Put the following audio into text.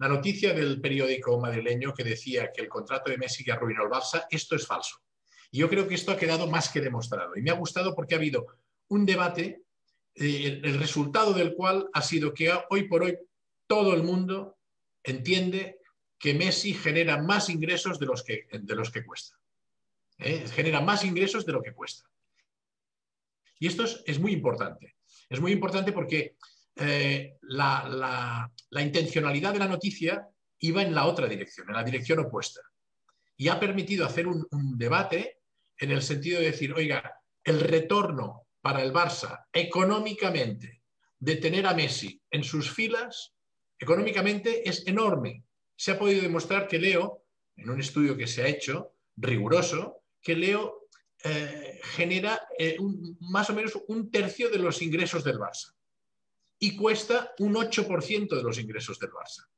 la noticia del periódico madrileño que decía que el contrato de Messi que arruinó el Barça, esto es falso. Y yo creo que esto ha quedado más que demostrado. Y me ha gustado porque ha habido un debate, el resultado del cual ha sido que hoy por hoy todo el mundo entiende que Messi genera más ingresos de los que cuesta. Genera más ingresos de lo que cuesta. Y esto es muy importante. Es muy importante porque la intencionalidad de la noticia iba en la otra dirección, en la dirección opuesta. Y ha permitido hacer un debate en el sentido de decir, oiga, el retorno para el Barça económicamente de tener a Messi en sus filas, económicamente es enorme. Se ha podido demostrar que Leo, en un estudio que se ha hecho, riguroso, que Leo genera más o menos un tercio de los ingresos del Barça y cuesta un 8% de los ingresos del Barça.